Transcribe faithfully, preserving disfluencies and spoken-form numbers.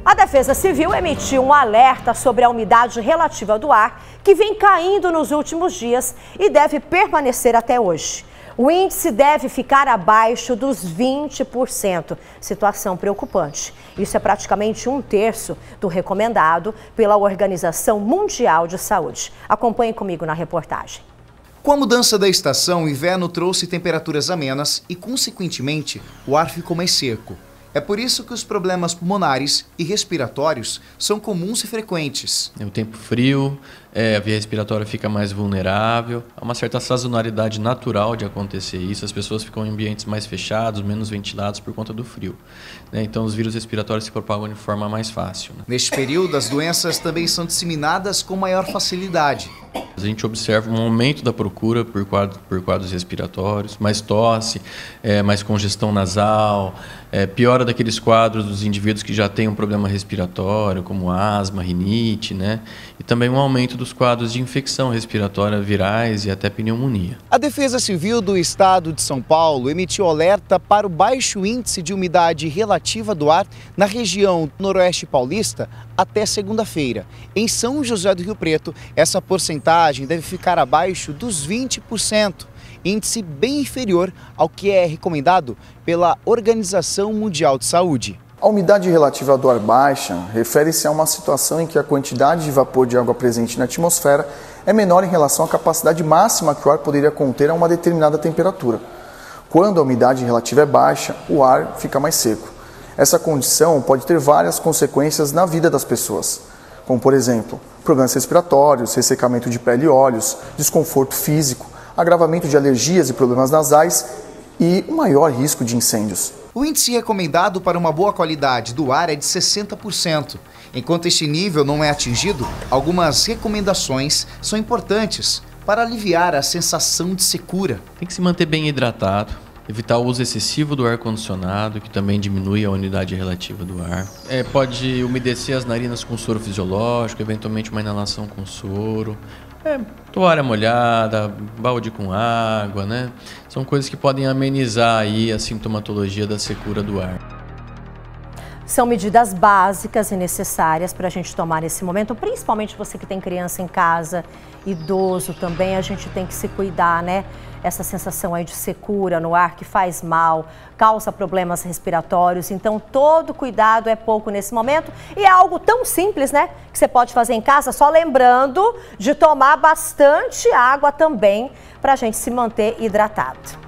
A Defesa Civil emitiu um alerta sobre a umidade relativa do ar que vem caindo nos últimos dias e deve permanecer até hoje. O índice deve ficar abaixo dos vinte por cento, situação preocupante. Isso é praticamente um terço do recomendado pela Organização Mundial de Saúde. Acompanhe comigo na reportagem. Com a mudança da estação, o inverno trouxe temperaturas amenas e, consequentemente, o ar ficou mais seco. É por isso que os problemas pulmonares e respiratórios são comuns e frequentes. O tempo frio, é, a via respiratória fica mais vulnerável, há uma certa sazonalidade natural de acontecer isso, as pessoas ficam em ambientes mais fechados, menos ventilados por conta do frio. Né? Então os vírus respiratórios se propagam de forma mais fácil. Né? Neste período, as doenças também são disseminadas com maior facilidade. A gente observa um aumento da procura por quadros, por quadros respiratórios, mais tosse, é, mais congestão nasal, é, piora daqueles quadros dos indivíduos que já têm um problema respiratório, como asma, rinite, né? E também um aumento dos quadros de infecção respiratória virais e até pneumonia. A Defesa Civil do Estado de São Paulo emitiu alerta para o baixo índice de umidade relativa do ar na região noroeste paulista até segunda-feira. Em São José do Rio Preto, essa porcentagem deve ficar abaixo dos vinte por cento, índice bem inferior ao que é recomendado pela Organização Mundial de Saúde. A umidade relativa do ar baixa refere-se a uma situação em que a quantidade de vapor de água presente na atmosfera é menor em relação à capacidade máxima que o ar poderia conter a uma determinada temperatura. Quando a umidade relativa é baixa, o ar fica mais seco. Essa condição pode ter várias consequências na vida das pessoas, como, por exemplo, problemas respiratórios, ressecamento de pele e olhos, desconforto físico, agravamento de alergias e problemas nasais e um maior risco de incêndios. O índice recomendado para uma boa qualidade do ar é de sessenta por cento. Enquanto este nível não é atingido, algumas recomendações são importantes para aliviar a sensação de secura. Tem que se manter bem hidratado, evitar o uso excessivo do ar-condicionado, que também diminui a umidade relativa do ar. É, pode umedecer as narinas com soro fisiológico, eventualmente uma inalação com soro. É, toalha molhada, balde com água, né? São coisas que podem amenizar aí a sintomatologia da secura do ar. São medidas básicas e necessárias para a gente tomar nesse momento, principalmente você que tem criança em casa, idoso também, a gente tem que se cuidar, né? Essa sensação aí de secura no ar que faz mal, causa problemas respiratórios, então todo cuidado é pouco nesse momento e é algo tão simples, né? Que você pode fazer em casa, só lembrando de tomar bastante água também para a gente se manter hidratado.